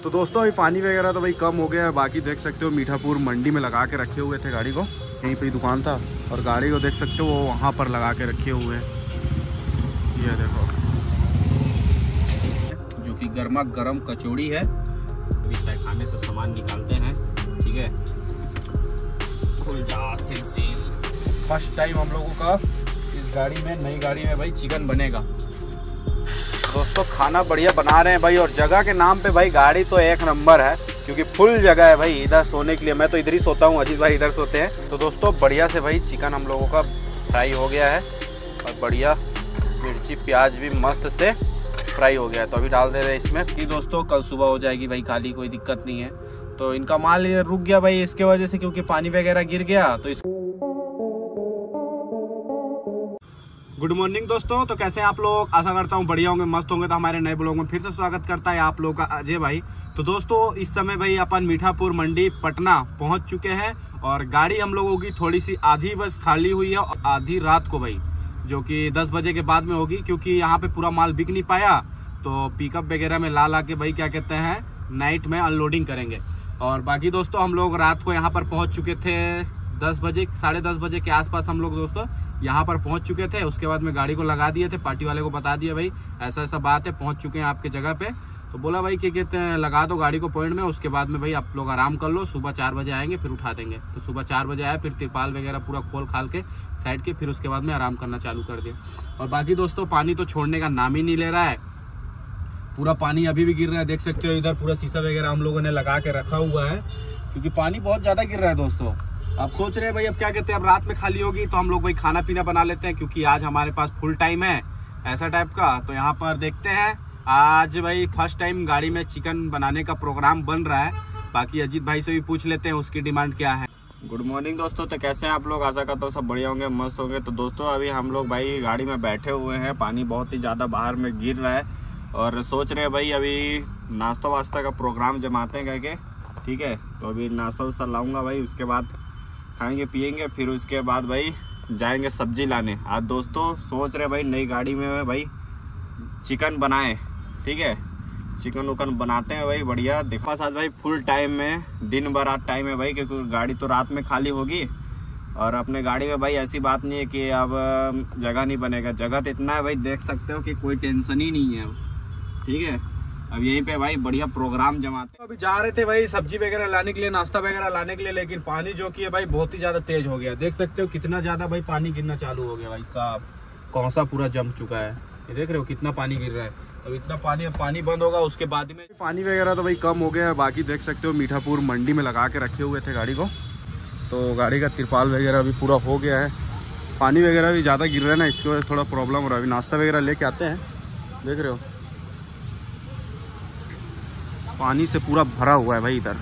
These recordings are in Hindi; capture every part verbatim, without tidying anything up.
तो दोस्तों अभी पानी वगैरह तो भाई कम हो गया है। बाकी देख सकते हो मीठापुर मंडी में लगा के रखे हुए थे गाड़ी को, यहीं पे दुकान था और गाड़ी को देख सकते हो वो वहाँ पर लगा के रखे हुए हैं। ये देखो जो कि गर्मा गर्म कचौड़ी है। अभी तहखाने से सामान निकालते हैं, ठीक है। खुल जा सिल सिल। फर्स्ट टाइम हम लोगों का इस गाड़ी में, नई गाड़ी में भाई चिकन बनेगा। दोस्तों खाना बढ़िया बना रहे हैं भाई, और जगह के नाम पे भाई गाड़ी तो एक नंबर है क्योंकि फुल जगह है भाई इधर सोने के लिए। मैं तो इधर ही सोता हूँ, अजीत भाई इधर सोते हैं। तो दोस्तों बढ़िया से भाई चिकन हम लोगों का फ्राई हो गया है और बढ़िया मिर्ची प्याज भी मस्त से फ्राई हो गया है। तो अभी डाल दे रहे हैं इसमें कि दोस्तों कल सुबह हो जाएगी भाई खाली, कोई दिक्कत नहीं है। तो इनका माल ये रुक गया भाई इसके वजह से, क्योंकि पानी वगैरह गिर गया। तो इस गुड मॉर्निंग दोस्तों, तो कैसे हैं आप लोग? आशा करता हूँ बढ़िया होंगे, मस्त होंगे। तो हमारे नए ब्लॉग में फिर से स्वागत करता है आप लोगों का अजय भाई। तो दोस्तों इस समय भाई अपन मीठापुर मंडी पटना पहुंच चुके हैं और गाड़ी हम लोगों की थोड़ी सी आधी बस खाली हुई है और आधी रात को भाई, जो कि दस बजे के बाद में होगी, क्योंकि यहाँ पे पूरा माल बिक नहीं पाया। तो पिकअप वगैरह में ला ला के भाई क्या कहते हैं नाइट में अनलोडिंग करेंगे। और बाकी दोस्तों हम लोग रात को यहाँ पर पहुँच चुके थे दस बजे साढ़े दस बजे के आसपास हम लोग दोस्तों यहाँ पर पहुंच चुके थे। उसके बाद में गाड़ी को लगा दिए थे, पार्टी वाले को बता दिया भाई ऐसा ऐसा बात है, पहुंच चुके हैं आपके जगह पे। तो बोला भाई क्या कहते हैं लगा दो गाड़ी को पॉइंट में, उसके बाद में भाई आप लोग आराम कर लो, सुबह चार बजे आएंगे फिर उठा देंगे। तो सुबह चार बजे आए, फिर तिरपाल वगैरह पूरा खोल खाल के साइड के, फिर उसके बाद में आराम करना चालू कर दिया। और बाकी दोस्तों पानी तो छोड़ने का नाम ही नहीं ले रहा है, पूरा पानी अभी भी गिर रहा है। देख सकते हो इधर पूरा शीशा वगैरह हम लोगों ने लगा के रखा हुआ है क्योंकि पानी बहुत ज्यादा गिर रहा है दोस्तों। अब सोच रहे हैं भाई अब क्या कहते हैं अब रात में खाली होगी तो हम लोग भाई खाना पीना बना लेते हैं, क्योंकि आज हमारे पास फुल टाइम है ऐसा टाइप का। तो यहाँ पर देखते हैं आज भाई फर्स्ट टाइम गाड़ी में चिकन बनाने का प्रोग्राम बन रहा है। बाकी अजीत भाई से भी पूछ लेते हैं उसकी डिमांड क्या है। गुड मॉर्निंग दोस्तों, तो कैसे हैं आप लोग? आशा करता हूँ सब बढ़िया होंगे, मस्त होंगे। तो दोस्तों अभी हम लोग भाई गाड़ी में बैठे हुए हैं, पानी बहुत ही ज़्यादा बाहर में गिर रहा है और सोच रहे हैं भाई अभी नाश्ता वास्ता का प्रोग्राम जमाते हैं करके, ठीक है। तो अभी नाश्ता वास्ता लाऊंगा भाई, उसके बाद खाएंगे पियेंगे, फिर उसके बाद भाई जाएंगे सब्जी लाने। आज दोस्तों सोच रहे भाई नई गाड़ी में भाई चिकन बनाएं, ठीक है। चिकन उकन बनाते हैं भाई बढ़िया। देखो आज भाई फुल टाइम में, दिन भर आज टाइम है भाई, क्योंकि गाड़ी तो रात में खाली होगी। और अपने गाड़ी में भाई ऐसी बात नहीं है कि अब जगह नहीं बनेगा, जगह तो इतना है भाई, देख सकते हो कि कोई टेंशन ही नहीं है, ठीक है। अब यहीं पे भाई बढ़िया प्रोग्राम जमाते हैं। अभी जा रहे थे भाई सब्जी वगैरह लाने के लिए, नाश्ता वगैरह लाने के लिए, लेकिन पानी जो कि है भाई बहुत ही ज्यादा तेज हो गया। देख सकते हो कितना ज्यादा भाई पानी गिरना चालू हो गया भाई साहब, कौसा पूरा जम चुका है। ये देख रहे हो कितना पानी गिर रहा है। अब इतना पानी अब पानी बंद होगा उसके बाद में पानी वगैरह तो भाई कम हो गया है। बाकी देख सकते हो मीठापुर मंडी में लगा के रखे हुए थे गाड़ी को, तो गाड़ी का तिरपाल वगैरह भी पूरा हो गया है। पानी वगैरह भी ज़्यादा गिर रहा है ना, इसकी वजह से थोड़ा प्रॉब्लम हो रहा है। अभी नाश्ता वगैरह लेके आते हैं, देख रहे हो पानी से पूरा भरा हुआ है भाई इधर।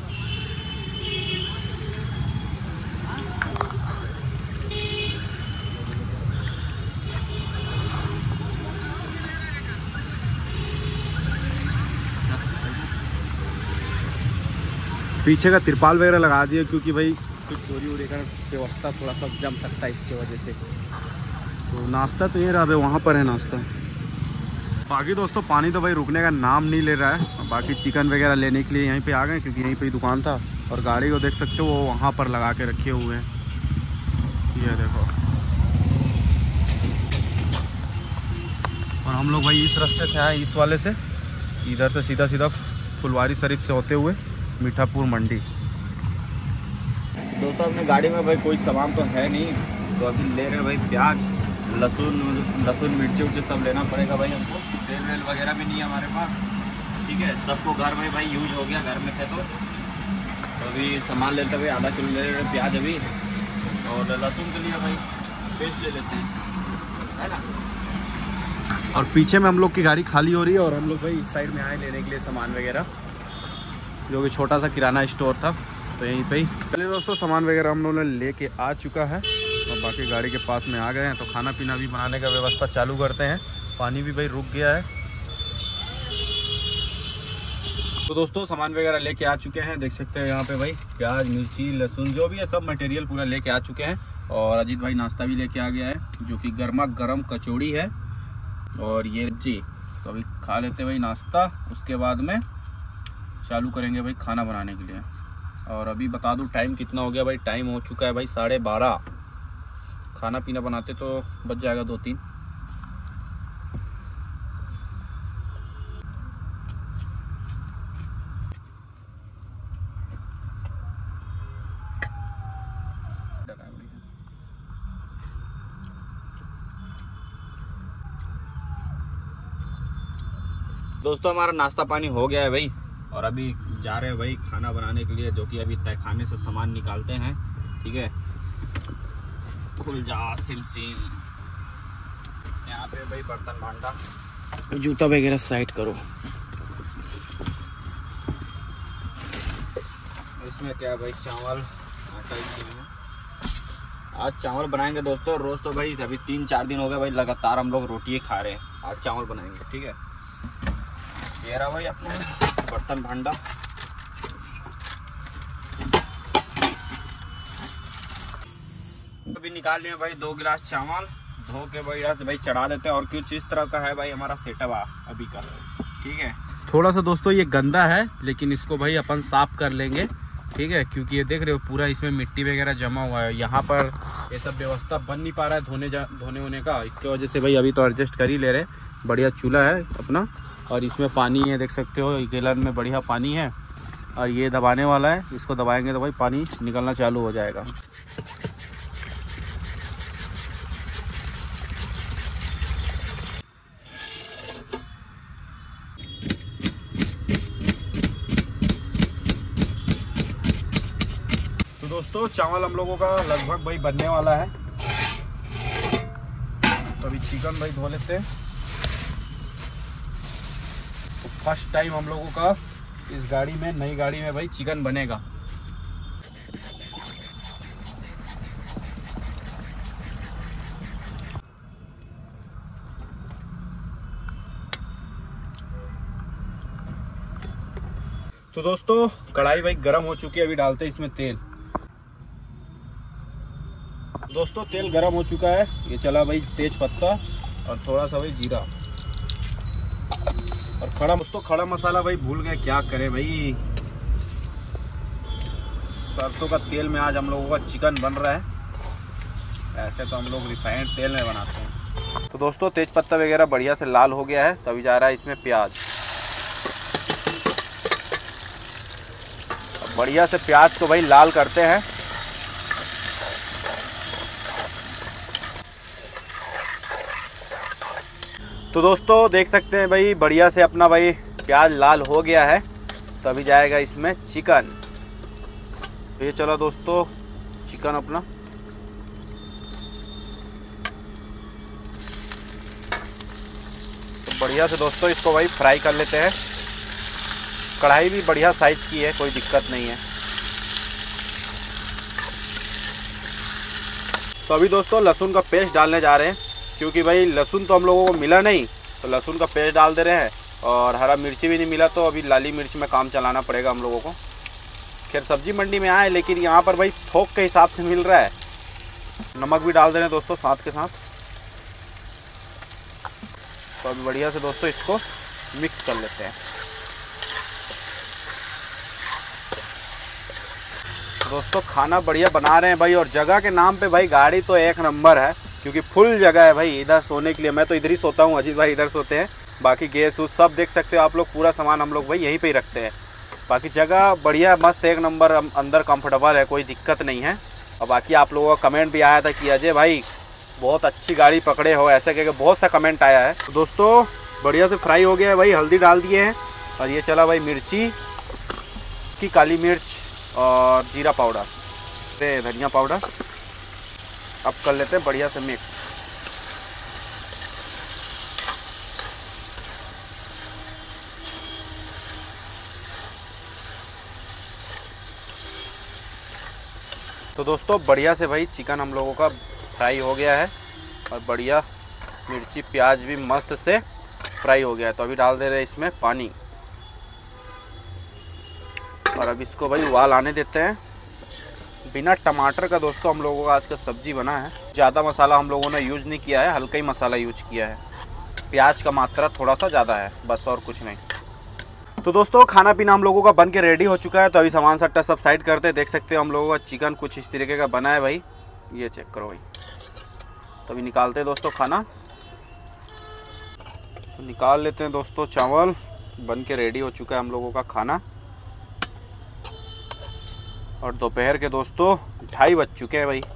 पीछे का तिरपाल वगैरह लगा दिया क्योंकि भाई कुछ चोरी वोरी का व्यवस्था थोड़ा सा जम सकता है इसके वजह से। तो नाश्ता तो ये रहा है, वहाँ पर है नाश्ता। बाकी दोस्तों पानी तो भाई रुकने का नाम नहीं ले रहा है। बाकी चिकन वगैरह लेने के लिए यहीं पे आ गए, क्योंकि यहीं पे ही दुकान था और गाड़ी को देख सकते हो वो वहाँ पर लगा के रखे हुए हैं। ये देखो, और हम लोग भाई इस रास्ते से आए, इस वाले से, इधर से सीधा सीधा फुलवारी शरीफ से होते हुए मीठापुर मंडी। दोस्तों अपने गाड़ी में भाई कोई सामान तो है नहीं, तो अभी ले रहे हैं भाई प्याज, लहसुन लहसुन मिर्ची उर्ची सब लेना पड़ेगा भाई हमको। तेल वेल वगैरह भी नहीं है हमारे पास, ठीक है। सबको घर में भाई यूज हो गया, घर में थे तो, तो अभी सामान लेते हुए आधा किलो ले रहे प्याज अभी, और लहसुन के लिए भाई पेस्ट ले लेते हैं, है ना। और पीछे में हम लोग की गाड़ी खाली हो रही है और हम लोग भाई इस साइड में आए लेने के लिए सामान वगैरह, जो कि छोटा सा किराना स्टोर था। तो यहीं पे ही चलिए दोस्तों सामान वगैरह हम लोगों ने लेके आ चुका है और बाकी गाड़ी के पास में आ गए हैं। तो खाना पीना भी बनाने का व्यवस्था चालू करते हैं। पानी भी भाई रुक गया है। तो दोस्तों सामान वगैरह लेके आ चुके हैं, देख सकते हैं यहाँ पे भाई प्याज मिर्ची लहसुन जो भी है सब मटेरियल पूरा लेके आ चुके हैं। और अजीत भाई नाश्ता भी लेके आ गया है, जो कि गर्मा गर्म कचौड़ी है और ये जी। तो अभी खा लेते भाई नाश्ता, उसके बाद में चालू करेंगे भाई खाना बनाने के लिए। और अभी बता दूं टाइम कितना हो गया भाई, टाइम हो चुका है भाई साढ़े बारह। खाना पीना बनाते तो बच जाएगा दो तीन। दोस्तों हमारा नाश्ता पानी हो गया है भाई, और अभी जा रहे हैं भाई खाना बनाने के लिए, जो कि अभी तहखाने से सामान निकालते हैं। ठीक है, खुल जा सिम सिम। यहाँ पे भाई बर्तन भांडा, जूता वगैरह साइड करो। इसमें क्या है भाई, चावल आटा इसमें। आज चावल बनाएंगे दोस्तों। रोज तो भाई अभी तीन चार दिन हो गए भाई लगातार हम लोग रोटी खा रहे हैं, आज चावल बनाएंगे। ठीक है, ये रहा भाई अपना बर्तन भांडा। अभी निकाल लिए भाई दो गिलास चावल, धो के भाई आज भाई चढ़ा देते हैं। और कुछ इस तरह का है भाई हमारा सेटअप अभी का। ठीक है, थोड़ा सा दोस्तों ये गंदा है, लेकिन इसको भाई अपन साफ कर लेंगे। ठीक है, क्योंकि ये देख रहे हो पूरा इसमें मिट्टी वगैरह जमा हुआ है। यहाँ पर ये सब व्यवस्था बन नहीं पा रहा है धोने धोने होने का, इसके वजह से भाई अभी तो एडजस्ट कर ही ले रहे। बढ़िया चूल्हा है अपना, और इसमें पानी है, देख सकते हो गैलन में बढ़िया पानी है। और ये दबाने वाला है, इसको दबाएंगे तो भाई पानी निकलना चालू हो जाएगा। तो दोस्तों चावल हम लोगों का लगभग भाई बनने वाला है, तो अभी चिकन भाई धो लेते हैं। फर्स्ट टाइम हम लोगों का इस गाड़ी में, नई गाड़ी में भाई चिकन बनेगा। तो दोस्तों कढ़ाई भाई गरम हो चुकी है, अभी डालते हैं इसमें तेल। दोस्तों तेल गरम हो चुका है, ये चला भाई तेज पत्ता और थोड़ा सा भाई जीरा और खड़ा। दोस्तों खड़ा मसाला भाई भूल गए, क्या करें भाई। सरसों का तेल में आज हम लोगों का चिकन बन रहा है, ऐसे तो हम लोग रिफाइंड तेल में बनाते हैं। तो दोस्तों तेज पत्ता वगैरह बढ़िया से लाल हो गया है, तो अभी जा रहा है इसमें प्याज। बढ़िया से प्याज को भाई लाल करते हैं। तो दोस्तों देख सकते हैं भाई बढ़िया से अपना भाई प्याज लाल हो गया है, तो अभी जाएगा इसमें चिकन। तो ये चलो दोस्तों चिकन अपना, तो बढ़िया से दोस्तों इसको भाई फ्राई कर लेते हैं। कढ़ाई भी बढ़िया साइज की है, कोई दिक्कत नहीं है। तो अभी दोस्तों लहसुन का पेस्ट डालने जा रहे हैं, क्योंकि भाई लहसुन तो हम लोगों को मिला नहीं, तो लहसुन का पेस्ट डाल दे रहे हैं। और हरा मिर्ची भी नहीं मिला, तो अभी लाली मिर्च में काम चलाना पड़ेगा हम लोगों को। खैर सब्जी मंडी में आए, लेकिन यहाँ पर भाई थोक के हिसाब से मिल रहा है। नमक भी डाल दे रहे हैं दोस्तों साथ के साथ। तो अभी बढ़िया से दोस्तों इसको मिक्स कर लेते हैं। दोस्तों खाना बढ़िया बना रहे हैं भाई, और जगह के नाम पे भाई गाड़ी तो एक नंबर है, क्योंकि फुल जगह है भाई इधर सोने के लिए। मैं तो इधर ही सोता हूँ, अजीत भाई इधर सोते हैं। बाकी गैस वूस सब देख सकते हो आप लोग, पूरा सामान हम लोग भाई यहीं पे ही रखते हैं। बाकी जगह बढ़िया मस्त एक नंबर, अंदर कंफर्टेबल है, कोई दिक्कत नहीं है। और बाकी आप लोगों का कमेंट भी आया था कि अजय भाई बहुत अच्छी गाड़ी पकड़े हो, ऐसे करके बहुत सा कमेंट आया है। तो दोस्तों बढ़िया से फ्राई हो गया है भाई, हल्दी डाल दिए हैं। और ये चला भाई मिर्ची की, काली मिर्च और जीरा पाउडर, धनिया पाउडर। अब कर लेते हैं बढ़िया से मिक्स। तो दोस्तों बढ़िया से भाई चिकन हम लोगों का फ्राई हो गया है, और बढ़िया मिर्ची प्याज भी मस्त से फ्राई हो गया है। तो अभी डाल दे रहे हैं इसमें पानी, और अब इसको भाई उबाल आने देते हैं। बिना टमाटर का दोस्तों हम लोगों का आज का सब्जी बना है। ज़्यादा मसाला हम लोगों ने यूज़ नहीं किया है, हल्का ही मसाला यूज किया है। प्याज का मात्रा थोड़ा सा ज़्यादा है बस, और कुछ नहीं। तो दोस्तों खाना पीना हम लोगों का बन के रेडी हो चुका है। तो अभी सामान सट्टा सब साइड करते हैं। देख सकते हो हम लोगों का चिकन कुछ इस तरीके का बना है भाई, ये चेक करो भाई। तो अभी निकालते हैं दोस्तों खाना, तो निकाल लेते हैं दोस्तों। चावल बन के रेडी हो चुका है हम लोगों का खाना। और दोपहर के दोस्तों ढाई बज चुके हैं भाई।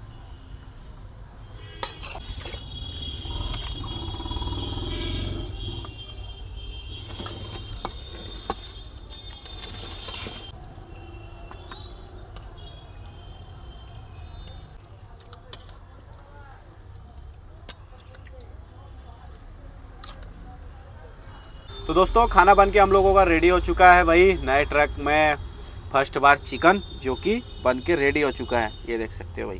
तो दोस्तों खाना बन के हम लोगों का रेडी हो चुका है भाई। नए ट्रक में फर्स्ट बार चिकन जो कि बन के रेडी हो चुका है, ये देख सकते हो भाई।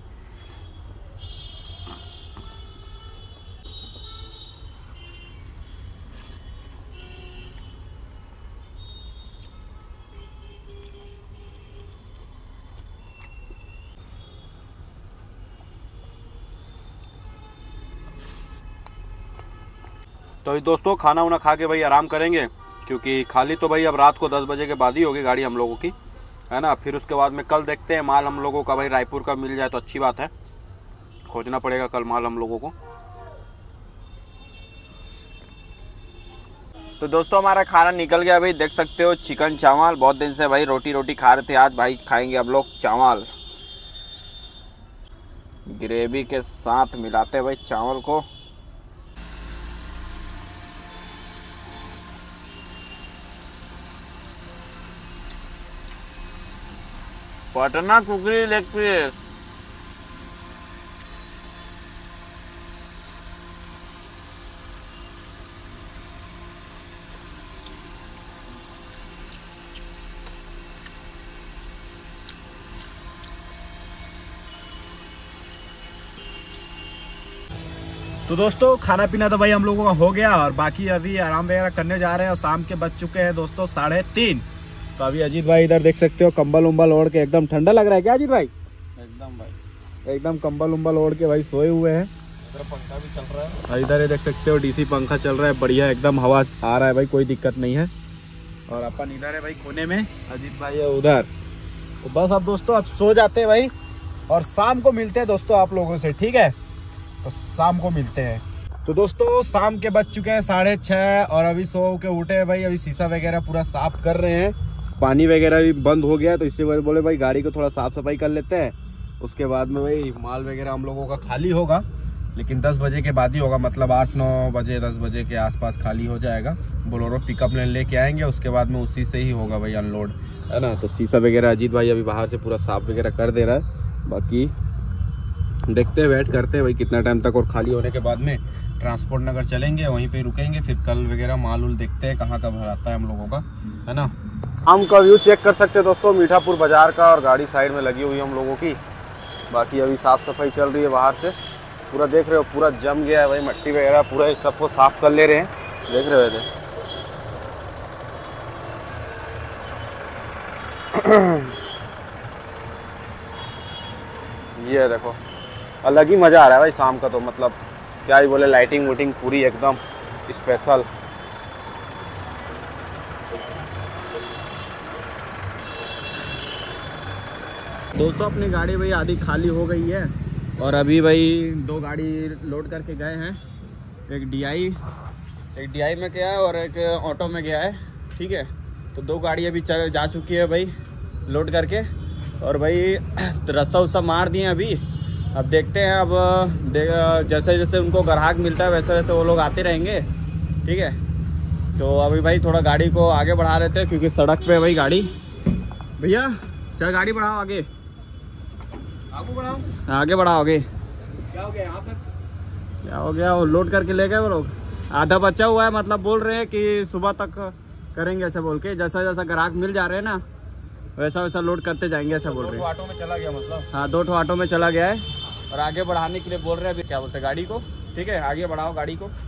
तो दोस्तों खाना वाना खा के भाई आराम करेंगे, क्योंकि खाली तो भाई अब रात को दस बजे के बाद ही होगी गाड़ी हम लोगों की, है ना। फिर उसके बाद में कल देखते हैं माल हम लोगों का भाई रायपुर का मिल जाए तो अच्छी बात है। खोजना पड़ेगा कल माल हम लोगों को। तो दोस्तों हमारा खाना निकल गया भाई, देख सकते हो चिकन चावल। बहुत दिन से भाई रोटी रोटी खा रहे थे, आज भाई खाएंगे हम लोग चावल। ग्रेवी के साथ मिलाते हैं भाई चावल को। Patna cookery leg piece. तो दोस्तों खाना पीना तो भाई हम लोगों का हो गया, और बाकी अभी आराम वगैरह करने जा रहे हैं। और शाम के बज चुके हैं दोस्तों साढ़े तीन। तो अभी अजीत भाई इधर देख सकते हो कंबल उम्बल ओढ़ के, एकदम ठंडा लग रहा है क्या अजीत भाई? एकदम भाई एकदम कंबल उम्बल ओढ़ के भाई सोए हुए हैं। इधर पंखा भी चल रहा है, और इधर ये देख सकते हो डीसी पंखा चल रहा है, बढ़िया एकदम हवा आ रहा है भाई, कोई दिक्कत नहीं है। और अपन इधर है भाई कोने में, अजीत भाई है उधर। तो बस अब दोस्तों अब सो जाते हैं भाई, और शाम को मिलते हैं दोस्तों आप लोगों से, ठीक है? तो शाम को मिलते हैं। तो दोस्तों शाम के बज चुके हैं साढ़े छः, और अभी सो के उठे हैं भाई। अभी शीशा वगैरह पूरा साफ कर रहे हैं, पानी वगैरह भी बंद हो गया है, तो इससे बोले भाई गाड़ी को थोड़ा साफ सफाई कर लेते हैं। उसके बाद में भाई माल वगैरह हम लोगों का खाली होगा, लेकिन दस बजे के बाद ही होगा, मतलब आठ नौ बजे दस बजे के आसपास खाली हो जाएगा। बोलोरो पिकअप लेन लेके आएंगे, उसके बाद में उसी से ही होगा भाई अनलोड, है ना। तो शीशा वगैरह अजीत भाई अभी बाहर से पूरा साफ वगैरह कर दे रहा है। बाकी देखते हैं, वेट करते हैं भाई कितना टाइम तक, और खाली होने के बाद में ट्रांसपोर्ट नगर चलेंगे, वहीं पे रुकेंगे। फिर कल वगैरह माल उल देखते हैं कहाँ का भराता है हम लोगों का, है ना। हम का व्यू चेक कर सकते हैं दोस्तों मीठापुर बाजार का, और गाड़ी साइड में लगी हुई है हम लोगों की। बाकी अभी साफ़ सफाई चल रही है बाहर से, पूरा देख रहे हो पूरा जम गया है भाई, मट्टी वगैरह पूरा इस सबको साफ कर ले रहे हैं, देख रहे हो इधर। ये देखो अलग ही मज़ा आ रहा है भाई शाम का, तो मतलब क्या ही बोले, लाइटिंग वूटिंग पूरी एकदम स्पेशल। दोस्तों अपनी गाड़ी भाई आधी खाली हो गई है, और अभी भाई दो गाड़ी लोड करके गए हैं। एक डीआई एक डीआई में गया है और एक ऑटो में गया है, ठीक है। तो दो गाड़ी अभी चल जा चुकी है भाई लोड करके, और भाई रस्सा उस्सा मार दिए अभी। अब देखते हैं, अब देख जैसे जैसे उनको ग्राहक मिलता है वैसे वैसे वो लोग आते रहेंगे, ठीक है। तो अभी भाई थोड़ा गाड़ी को आगे बढ़ा रहे थे, क्योंकि सड़क पे भाई गाड़ी। भैया चल गाड़ी बढ़ाओ, आगे आगे बढ़ाओ, आगे बढ़ाओ आगे। क्या हो गया यहाँ पर? क्या हो गया, वो लोड करके ले गए वो लोग। आधा बचा हुआ है, मतलब बोल रहे हैं कि सुबह तक करेंगे ऐसा बोल के। जैसा जैसा ग्राहक मिल जा रहे हैं ना, वैसा वैसा लोड करते जाएंगे ऐसा बोल रहे हैं। ऑटो में चला गया मतलब? हाँ दो ठो ऑटो में चला गया है, और आगे बढ़ाने के लिए बोल रहे हैं अभी, क्या बोलते हैं गाड़ी को, ठीक है आगे बढ़ाओ गाड़ी को।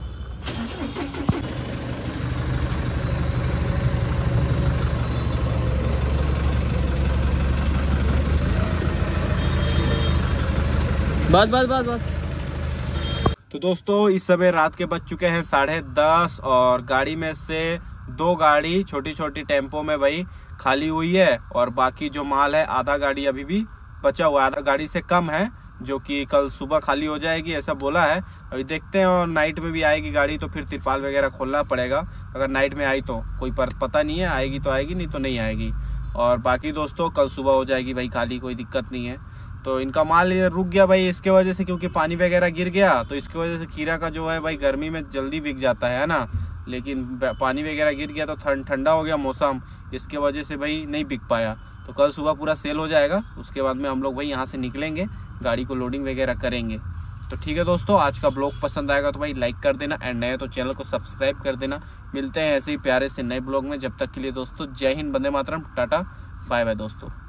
बस बस बस बस। तो दोस्तों इस समय रात के बज चुके हैं साढ़े दस, और गाड़ी में से दो गाड़ी छोटी छोटी टेम्पो में भाई खाली हुई है और बाकी जो माल है आधा गाड़ी अभी भी बचा हुआ है, आधा गाड़ी से कम है, जो कि कल सुबह खाली हो जाएगी ऐसा बोला है। अभी देखते हैं, और नाइट में भी आएगी गाड़ी तो फिर तिरपाल वगैरह खोलना पड़ेगा। अगर नाइट में आई तो कोई पर पता नहीं है, आएगी तो आएगी, नहीं तो नहीं आएगी। और बाकी दोस्तों कल सुबह हो जाएगी भाई खाली, कोई दिक्कत नहीं है। तो इनका माल ये रुक गया भाई इसके वजह से, क्योंकि पानी वगैरह गिर गया तो इसकी वजह से खीरा का जो है भाई गर्मी में जल्दी बिक जाता है ना, लेकिन पानी वगैरह गिर गया तो ठंडा हो गया मौसम, इसके वजह से भाई नहीं बिक पाया। तो कल सुबह पूरा सेल हो जाएगा, उसके बाद में हम लोग भाई यहाँ से निकलेंगे, गाड़ी को लोडिंग वगैरह करेंगे। तो ठीक है दोस्तों, आज का ब्लॉग पसंद आएगा तो भाई लाइक कर देना, एंड नए तो चैनल को सब्सक्राइब कर देना। मिलते हैं ऐसे ही प्यारे से नए ब्लॉग में, जब तक के लिए दोस्तों जय हिंद, वंदे मातरम, टाटा बाय बाय दोस्तों।